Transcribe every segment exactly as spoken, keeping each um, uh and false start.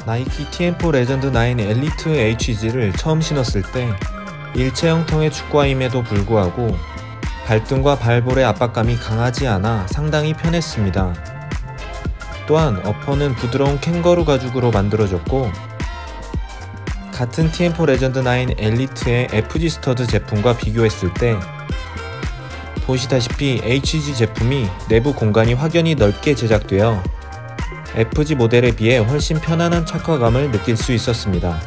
나이키 티엠포 레전드 나인 엘리트 에이치지를 처음 신었을 때 일체 형통의 축구화임에도 불구하고 발등과 발볼의 압박감이 강하지 않아 상당히 편했습니다. 또한 어퍼는 부드러운 캥거루 가죽으로 만들어졌고, 같은 티엠포 레전드 나인 엘리트의 에프지 스터드 제품과 비교했을 때 보시다시피 에이치지 제품이 내부 공간이 확연히 넓게 제작되어 에프지 모델에 비해 훨씬 편안한 착화감을 느낄 수 있었습니다.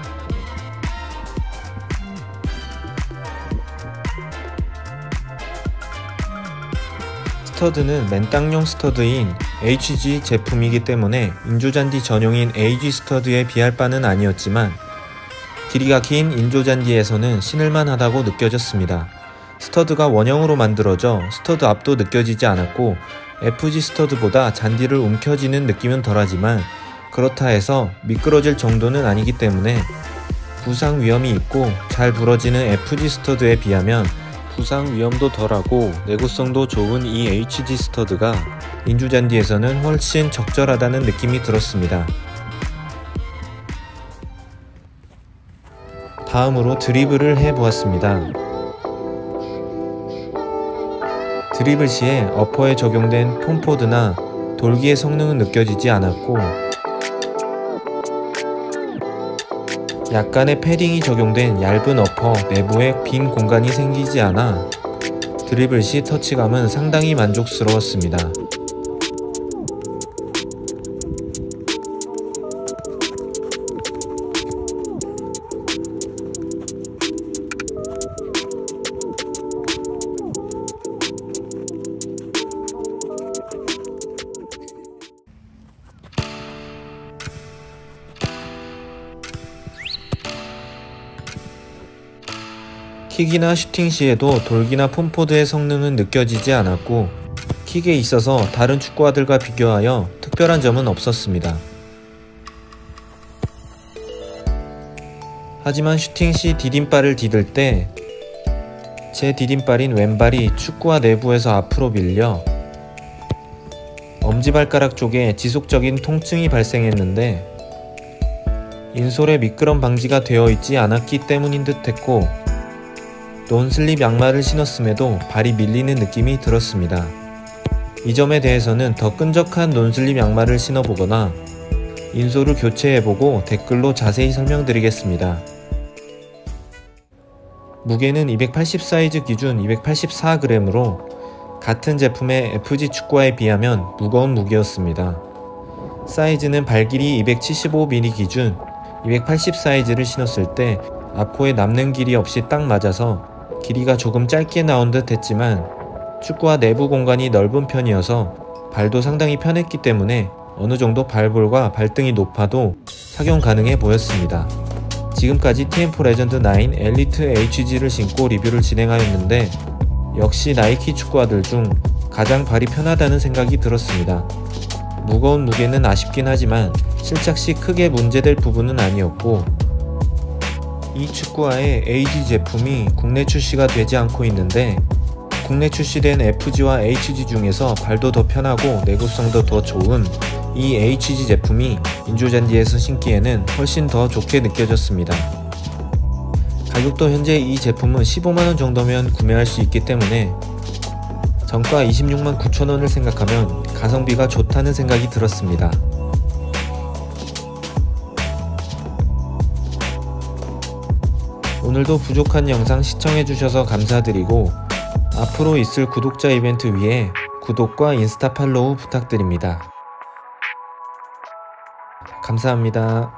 스터드는 맨땅용 스터드인 에이치지 제품이기 때문에 인조잔디 전용인 에이지 스터드에 비할 바는 아니었지만 길이가 긴 인조잔디에서는 신을만 하다고 느껴졌습니다. 스터드가 원형으로 만들어져 스터드 앞도 느껴지지 않았고 에프지 스터드보다 잔디를 움켜쥐는 느낌은 덜하지만 그렇다 해서 미끄러질 정도는 아니기 때문에 부상 위험이 있고 잘 부러지는 에프지 스터드에 비하면 부상 위험도 덜하고 내구성도 좋은 이 에이치지 스터드가 인조잔디에서는 훨씬 적절하다는 느낌이 들었습니다. 다음으로 드리블을 해보았습니다. 드리블 시에 어퍼에 적용된 폼포드나 돌기의 성능은 느껴지지 않았고, 약간의 패딩이 적용된 얇은 어퍼 내부에 빈 공간이 생기지 않아 드리블 시 터치감은 상당히 만족스러웠습니다. 킥이나 슈팅 시에도 돌기나 폼포드의 성능은 느껴지지 않았고 킥에 있어서 다른 축구화들과 비교하여 특별한 점은 없었습니다. 하지만 슈팅 시 디딤발을 디딜 때 제 디딤발인 왼발이 축구화 내부에서 앞으로 밀려 엄지발가락 쪽에 지속적인 통증이 발생했는데 인솔에 미끄럼 방지가 되어 있지 않았기 때문인 듯 했고, 논슬립 양말을 신었음에도 발이 밀리는 느낌이 들었습니다. 이 점에 대해서는 더 끈적한 논슬립 양말을 신어보거나 인솔을 교체해보고 댓글로 자세히 설명드리겠습니다. 무게는 이백팔십 사이즈 기준 이백팔십사 그램으로 같은 제품의 에프지 축구화에 비하면 무거운 무게였습니다. 사이즈는 발 길이 이백칠십오 밀리미터 기준 이백팔십 사이즈를 신었을 때 앞코에 남는 길이 없이 딱 맞아서 길이가 조금 짧게 나온 듯 했지만 축구화 내부 공간이 넓은 편이어서 발도 상당히 편했기 때문에 어느정도 발볼과 발등이 높아도 착용 가능해 보였습니다. 지금까지 티엠포 레전드 나인 엘리트 에이치지를 신고 리뷰를 진행하였는데 역시 나이키 축구화들 중 가장 발이 편하다는 생각이 들었습니다. 무거운 무게는 아쉽긴 하지만 실착 시 크게 문제될 부분은 아니었고, 이 축구화의 에이지 제품이 국내 출시가 되지 않고 있는데 국내 출시된 에프지와 에이치지 중에서 발도 더 편하고 내구성도 더 좋은 이 에이치지 제품이 인조잔디에서 신기에는 훨씬 더 좋게 느껴졌습니다. 가격도 현재 이 제품은 십오만 원 정도면 구매할 수 있기 때문에 정가 이십육만 구천 원을 생각하면 가성비가 좋다는 생각이 들었습니다. 오늘도 부족한 영상 시청해주셔서 감사드리고 앞으로 있을 구독자 이벤트 위해 구독과 인스타 팔로우 부탁드립니다. 감사합니다.